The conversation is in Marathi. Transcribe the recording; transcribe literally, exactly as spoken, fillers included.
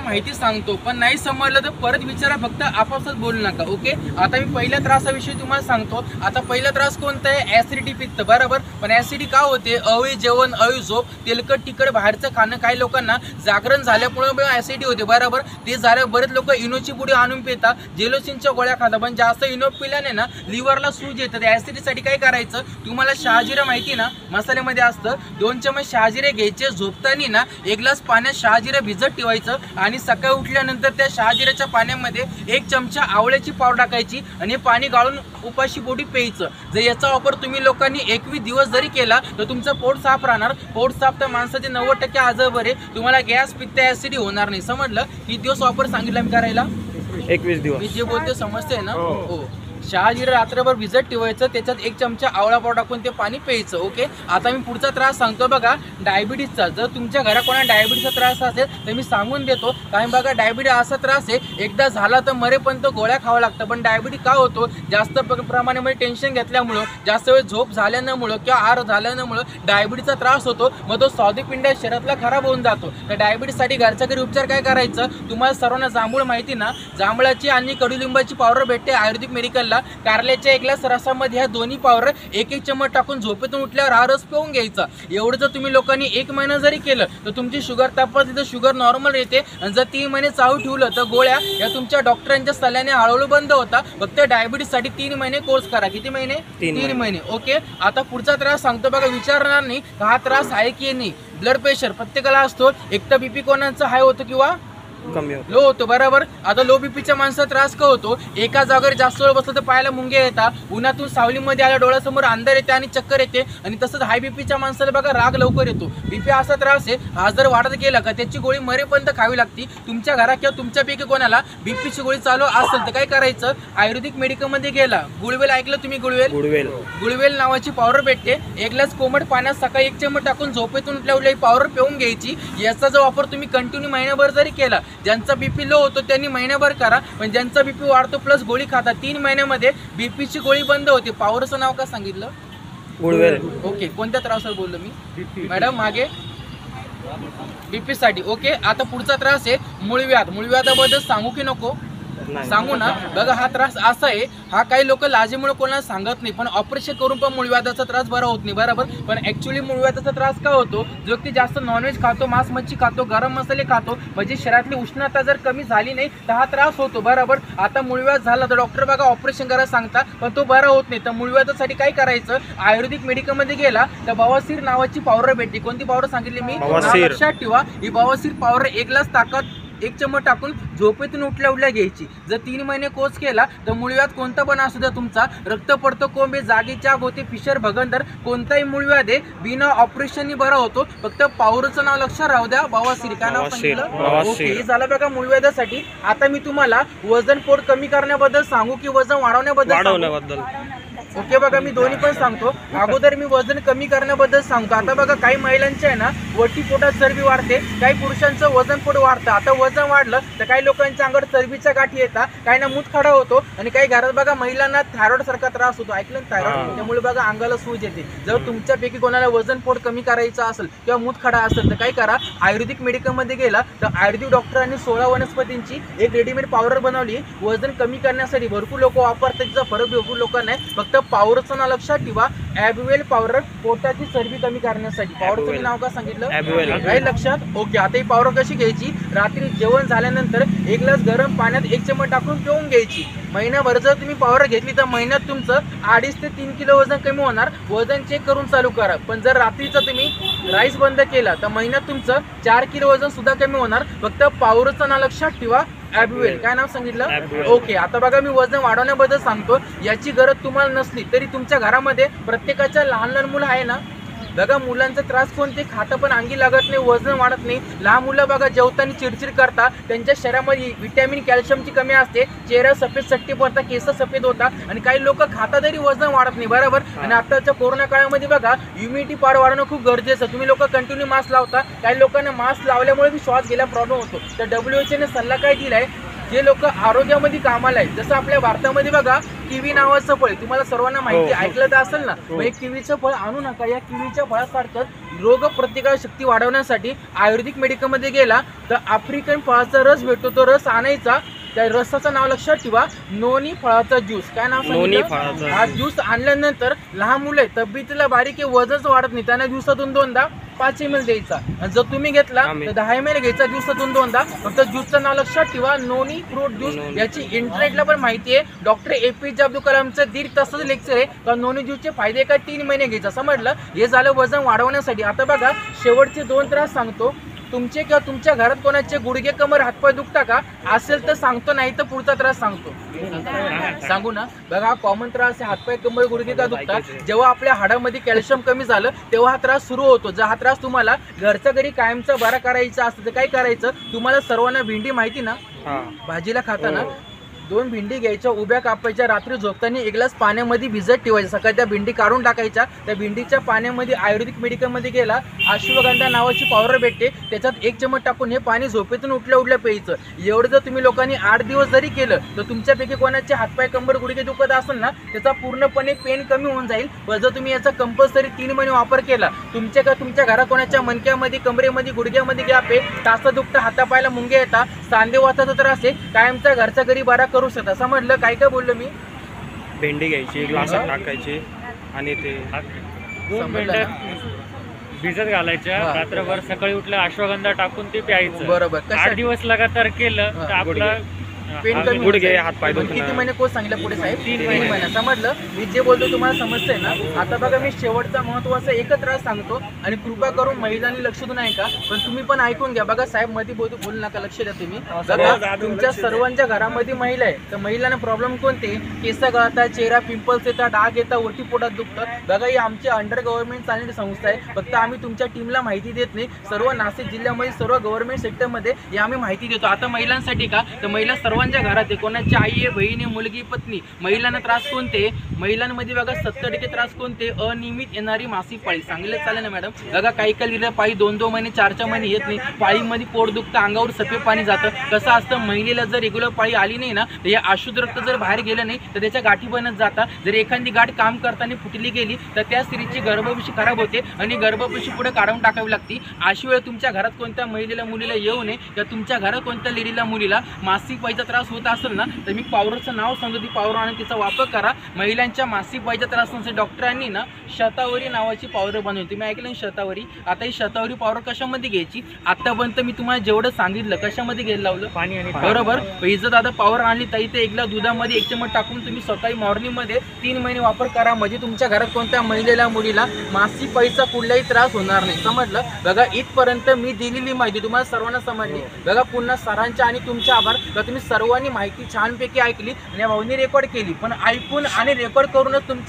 माहिती सांगतो, पण नाही समजलं तर परत विचारा, फक्त आपापसात बोलू नका. ओके, आता मी पहिल्या त्रासाविषयी तुम्हाला सांगतो. आता पहिला त्रास कोणता आहे? ऍसिडिटी, पित्त, बरोबर. पण ऍसिडिटी का होते? अवळी जेवण, अळी झोप, तेलकट तिखट बाहेरचं खाणं. काही लोकांना जागरण झाल्यामुळे ऍसिडिटी होते, बरोबर. ते झालं बरेच लोक इनोची पुडी आणून पितात, जेलोसिनच्या गोळ्या खातात, पण जास्त इनो पिल्याने ना लिव्हरला सूज येतं. ऍसिडिटीसाठी काय करायचं? तुम्हाला शहाजिरा माहिती ना, मसाल्यामध्ये असतं. दोन चमच शहाजिरे घ्यायचे, झोपताना ना एक ग्लास पाण्यात शहाजिरा भिजत ठेवायचं आणि सकाळी उठल्यानंतर त्या शहाजिऱ्याच्या पाण्यामध्ये एक चमचा आवळ्याची पावडर टाकायची आणि पाणी गाळून उपाशी पोटी प्यायचं. जर याचा वापर तुम्ही लोकांनी एकवीस दिवस जरी केला तर तुमचं पोट साफ राहणार. पोट साफ तर माणसाचे नव्वद टक्के आजार बरे. तुम्हाला गॅस, पित्त, ऍसिडिटी होणार नाही. समजलं? किती दिवस वापर सांगितलं मी करायला? एकवीस दिवस. मी जे बोलते समजते ना? हो. शहाजिरा रात्रभर भिजत ठेवायचं, त्याच्यात एक चमचा आवळा पावडर टाकून ते पाणी प्यायचं. ओके, आता मी पुढचा त्रास सांगतो बघा, डायबिटीसचा. जर तुमच्या घरात कोणा डायबिटीसचा त्रास असेल तर मी सांगून देतो. कारण बघा, डायबिटीस असा त्रास आहे, एकदा झाला तर मरेपर्यंत गोळ्या खावा लागतं. पण डायबिटीस का होतो? जास्त प्रमाणामध्ये टेन्शन घेतल्यामुळं, जास्त वेळ झोप झाल्यामुळं किंवा आहार झाल्यामुळं डायबिटीसचा त्रास होतो. मग तो स्वादुपिंड शरीरातला खराब होऊन जातो. तर डायबिटीससाठी घरच्या घरी उपचार काय करायचं? तुम्हाला सर्वांना जांभूळ माहिती ना? जांभळाची आणि कडुलिंबाची पावडर भेटते आयुर्वेदिक मेडिकलला. कारल्याच्या एक ग्लास रसामध्ये ह्या दोन्ही पावडर एक एक चमच टाकून झोपेतून उठल्यावर हा रस पिऊन घ्यायचा. एवढं जर तुम्ही लोकांनी एक महिना जरी केलं तर तुमची शुगर तपासली तर शुगर नॉर्मल येते. आणि जर तीन महिने चालू ठेवलं तर गोळ्या या तुमच्या डॉक्टरांच्या सल्ल्याने हळूहळू बंद होता. फक्त डायबिटीससाठी तीन महिने कोर्स करा. किती महिने? तीन महिने. ओके, आता पुढचा त्रास सांगतो बघा. विचारणार नाही हा त्रास आहे की नाही. ब्लड प्रेशर प्रत्येकाला असतो. एक तर बीपी कोणाचा हाय होतो किंवा कमी होतो, लो होतो, बरोबर. आता लो बीपीच्या माणसाचा त्रास का होतो? एका जागेवर जास्त वेळ बसलं तर पायाला मुंगे येतात, उन्हातून सावलीमध्ये आल्या डोळ्यासमोर अंधार येते आणि चक्कर येते. आणि तसंच हाय बीपीच्या माणसाला बघा राग लवकर येतो. बीपी असा त्रास आहे, हा जर वाढत गेला का त्याची गोळी मरेपर्यंत खावी लागती. तुमच्या घरात किंवा तुमच्यापैकी कोणाला बीपीची गोळी चालू असेल तर काय करायचं? आयुर्वेदिक मेडिकलमध्ये गेला, गुळवेल ऐकलं तुम्ही? गुळवेल गुळवेल गुळवेल नावाची पावडर भेटते. एक ग्लास कोमट पाण्यात सकाळी एक चमच टाकून झोपेतून उठल्या उठल्या पावडर पिऊन घ्यायची. याचा जो वापर तुम्ही कंटिन्यू महिनाभर जरी केला, ज्यांचा बीपी लो होतो त्यांनी महिनाभर करा. पण ज्यांचा बीपी वाढतो प्लस गोळी खाता, तीन महिन्यामध्ये बीपीची गोळी बंद होते. पावडरचं नाव का सांगितलं? गुळवेल. ओके, कोणत्या त्रासावर बोललो मी मॅडम मागे? बीपी साठी. ओके, आता पुढचा त्रास आहे मूळव्याध. मूळव्याधाबद्दल सांगू की नको? सांगू ना. बघा, हा त्रास असा आहे, हा काही लोक लाजेमुळे कोणाला सांगत नाही, पण ऑपरेशन करून पण मूळव्याधाचा त्रास बरा होत नाही, बरोबर. पण ऍक्च्युअली मूळव्याधाचा त्रास का होतो? जो व्यक्ती जास्त नॉनव्हेज खातो, मांस मच्छी खातो, गरम मसाले खातो, म्हणजे शरीरातली उष्णता जर कमी झाली नाही तर हा त्रास होतो, बरोबर. आता मूळव्याध झाला तर डॉक्टर बघा ऑपरेशन करायला सांगतात, पण तो बरा होत नाही. तर मूळव्याधासाठी काय करायचं? आयुर्वेदिक मेडिकलमध्ये गेला तर बवासीर नावाची पावडर भेटते. कोणती पावडर सांगितली मी? लक्षात ठेवा, ही बवासीर पावडर एक ग्लास ताकद एक चमच टाकून झोपेतून उठल्या उठल्या घ्यायची. जर तीन महिने कोर्स केला तर मूळव्याध कोणता पण असू द्या तुमचा, रक्त पडतो, कोंबे, जागेची आग होते, फिशर, भगंदर, कोणताही मूळव्याध आहे बिना ऑपरेशननी बरा होतो. फक्त पावडरचं नाव लक्षात राहू द्या, बवासीर. काय नाव सांगितलं? ओके, हे झालं बघा मूळव्याधासाठी. आता मी तुम्हाला वजन पोट कमी करण्याबद्दल सांगू की वजन वाढवण्याबद्दल? ओके, बघा मी दोन्ही पण सांगतो. अगोदर मी वजन कमी करण्याबद्दल सांगतो. आता बघा, काही महिलांचे आहे ना वटी पोटात चरबी वाढते, काही पुरुषांचं वजन पोट वाढतं. आता वजन वाढलं तर काही लोकांच्या अंगावर चरबीच्या गाठी येतात, काही ना मूतखडा होतो, आणि काही घरात बघा महिलांना थायरॉइड सारखा त्रास होतो. ऐकलं ना? थायरॉइड, त्यामुळे बघा अंगाला सूज येते. जर तुमच्यापैकी कोणाला वजन पोट कमी करायचं असेल किंवा मूतखडा असेल तर काय करा? आयुर्वेदिक मेडिकलमध्ये गेला तर आयुर्वेदिक डॉक्टरांनी सोळा वनस्पतींची एक रेडीमेड पावडर बनवली वजन कमी करण्यासाठी. भरपूर लोक वापरतात, त्याचा फरक भरपूर लोकांना आहे. फक्त पावडरचं नाव लक्षात ठेवा, ॲब्युवेल पावडर, पोटाची चरबी कमी करण्यासाठी. पावडरचं नाव का सांगितलं? काय लक्षात? ओके, आता ही पावडर कशी घ्यायची? रात्री जेवण झाल्यानंतर एक ग्लास गरम पाण्यात एक चमच टाकून पिऊन घ्यायची. महिनाभर जर तुम्ही पावडर घेतली तर महिन्यात तुमचं अडीच ते तीन किलो वजन कमी होणार. वजन चेक करून चालू करा. पण जर रात्रीचं तुम्ही राईस बंद केला तर महिन्यात तुमचं चार किलो वजन सुद्धा कमी होणार. फक्त पावडरचं नाव लक्षात ठेवा, ॲब्युवेल. काय नाव सांगितलं? ओके, आता बघा मी वजन वाढवण्याबद्दल सांगतो. याची गरज तुम्हाला नसली तरी तुमच्या घरामध्ये प्रत्येकाच्या लहान लहान मुलं आहे ना, बघा मुलांचा त्रास कोणते? खातं पण अंगी लागत नाही, वजन वाढत नाही. लहान मुलं बघा जेवताना चिडचिड करतात, त्यांच्या शरीरामध्ये विटॅमिन कॅल्शियमची कमी असते, चेहरा सफेद सट्टे पडतात, केस सफेद होतात, आणि काही लोक खाता तरी वजन वाढत नाही, बरोबर. आणि आताच्या कोरोना काळामध्ये बघा इम्युनिटी पावर वाढवणं खूप गरजेचं. तुम्ही लोक कंटिन्यू मास्क लावता, काही लोकांना मास्क लावल्यामुळे बी श्वास घ्यायला प्रॉब्लेम होतो. तर डब्ल्यू एच ओने सल्ला काय दिलाय? जे लोक आरोग्यामध्ये कामाला आहेत, जसं आपल्या भारतामध्ये बघा किवी नावाचं फळ आहे. तुम्हाला सर्वांना माहिती हो. ऐकलं तर असेल ना. हो. मग एक किवीचं फळ आणू नका. या किवीच्या फळासारखं रोग प्रतिकार शक्ती वाढवण्यासाठी आयुर्वेदिक मेडिकल मध्ये गेला तर आफ्रिकन फळाचा रस भेटतो. तो रस आणायचा. त्या रसाचं नाव लक्षात ठेवा, नोनी फळाचा ज्यूस. काय नाव नोनी सांगितलं? फळाचा हा ज्यूस आणल्यानंतर लहान मुलं आहे, तब्येतीला बारीक आहे, वजनच वाढत नाही, त्यांना दिवसातून दोनदा पाच एम एल द्यायचा. आणि जर तुम्ही घेतला आम्ही. तर दहा एम एल घ्यायचा दिवसातून दोनदा. फक्त ज्यूसचं नाव लक्षात ठेवा, नोनी फ्रूट ज्यूस. नोनी. याची इंटरनेटला पण माहिती आहे. डॉक्टर ए पी जे अब्दुल कलामचं दीड तासाचं लेक्चर आहे. तर नोनी ज्यूसचे फायदे काय, तीन महिने घ्यायचा. समजलं? हे झालं वजन वाढवण्यासाठी. आता बघा शेवटचे दोन त्रास सांगतो. तुमचे किंवा तुमच्या घरात कोणाचे गुडघे कमर हातपाय दुखता का? असेल तर सांगतो, नाही तर पुढचा त्रास सांगतो. सांगू ना. बघा हा कॉमन त्रास आहे, हातपाय कमर गुडघे का दुखतात. जेव्हा आपल्या हाडामध्ये कॅल्शियम कमी झालं तेव्हा हा त्रास सुरू होतो. जर हा त्रास तुम्हाला घरच्या घरी कायमचा बरा करायचा असतं तर काय करायचं? तुम्हाला सर्वांना भेंडी माहिती ना, हा भाजीला खाताना दोन भेंडी घ्यायच्या, उभ्या कापायच्या, रात्री झोपताना एक ग्लास पाण्यामध्ये भिजत ठेवायचं. सकाळी त्या भेंडी काढून टाकायच्या. त्या भेंडीच्या पाण्यामध्ये आयुर्वेदिक मेडिकलमध्ये गेला अश्वगंधा नावाची पावडर भेटते, त्याच्यात एक चमच टाकून हे पाणी झोपेतून उठल्या उठल्या प्यायचं. एवढं जर तुम्ही लोकांनी आठ दिवस जरी केलं तर तुमच्यापैकी कोणाचे हातपाय कंबर गुडघे दुखत असेल ना, त्याचा पूर्णपणे पेन कमी होऊन जाईल. पण जर तुम्ही याचा कंपल्सरी तीन महिने वापर केला, तुमच्या का तुमच्या घरात कोणाच्या मणक्यामध्ये, कमरेमध्ये, गुडघ्यामध्ये गॅप आहे, टाचा दुखता, हातापायला मुंगे येतात, सांधेवाताचा त्रास आहे, कायमचा घरच्या घरी बरा करू शकता. समजलं? काय काय बोललो मी? भेंडी घ्यायची, ग्लासात टाकायची आणि ते दोन समजलं मिनिटं भिजत घालायच्या, हा. रात्रभर सकाळी उठलं अश्वगंधा टाकून ते प्यायचं. बरोबर. आठ कसं दिवस लगातार केलं हा, तर आपला पेन हा, कमी गुडघे, होईल. हात पाय पण दुखणं. किती महिने कोर्स सांगितलं पुढे साहेब? तीन तीन महिने. महिने. समजलं? मी जे बोलतो तुम्हाला समजतंय ना. आता बघा मी शेवटचा महत्वाचा एकच त्रास सांगतो आणि कृपा करून महिलांनी लक्ष देऊ नका. पण तुम्ही पण ऐकून घ्या. बघा साहेब मध्ये बोलू बोलू नका, लक्ष द्या तुम्ही. बघा तुमच्या सर्वांच्या घरामध्ये महिला आहे तर महिलांना प्रॉब्लेम कोणते? केस गळतात, चेहरा पिंपल्स येतात, डाग येतात, ओटी पोटात दुखतात. बघा ही आमची अंडर गव्हर्नमेंट चालणारी संस्था आहे. फक्त आम्ही तुमच्या टीमला माहिती देत नाही. सर्व नाशिक जिल्ह्यामध्ये सर्व गव्हर्नमेंट सेक्टरमध्ये हे आम्ही माहिती देतो. आता महिलांसाठी का, तर महिला सर्वांच्या घरात आहे. कोणाची आई आहे, बहीण आहे, मुलगी, पत्नी. महिलांना त्रास कोणते? महिलांमध्ये बघा सत्तर टक्के त्रास कोणते? अनियमित येणारी मासिक पाळी. सांगितलं चालेल ना मॅडम? बघा काही काही लिहिलं पाळी दोन दोन महिने चार चार महिने येत नाही. पाळीमध्ये पोट दुखतं, अंगावर सफेद पाणी जातं. कसं असतं, महिलेला जर रेग्युलर पाळी आली नाही ना तर या अशुद्ध रक्त जर बाहेर गेलं नाही तर त्याच्या गाठी बनत जातात. जर एखादी गाठ काम करताना फुटली गेली तर त्या स्त्रीची गर्भपिशवी खराब होते आणि गर्भपिशवी पुढे काढून टाकावी लागते. अशी वेळ तुमच्या घरात कोणत्या महिलेला मुलीला येऊ नये किंवा तुमच्या घरात कोणत्या लेडीला मुलीला मासिक पाळीचा त्रास होत असेल ना तर मी पावडरचं नाव सांगतो, ती पावडर आणि तिचा वापर करा. महिलांच्या मासिक पाळीच्या त्रासांसाठी डॉक्टरांनी ना शतावरी नावाची पावडर बनवली. तुम्ही ऐकलं ना शतावरी? आता ही शतावरी पावडर कशामध्ये घ्यायची? आतापर्यंत मी तुम्हाला जेवढं सांगितलं कशामध्ये घ्यायला लावलं? पाणी आणि बरोबर. इज्जत दादा पावडर आणली ताई ते एक ग्लास दुधामध्ये एक चमच टाकून तुम्ही सकाळी मॉर्निंगमध्ये तीन महिने वापर करा. म्हणजे तुमच्या घरात कोणत्या महिलेला मुलीला मासिक पाळीचा कुठलाही त्रास होणार नाही. समजलं? बघा इथपर्यंत मी दिलेली माहिती तुम्हाला सर्वांना समजली. बघा पुन्हा सरांच्या आणि तुमचे आभार. तर तुम्ही सर्वांनी माहिती छानपैकी ऐकली आणि भाऊनी रेकॉर्ड केली. पण ऐकून आणि रेकॉर्ड करूनच तुमच्या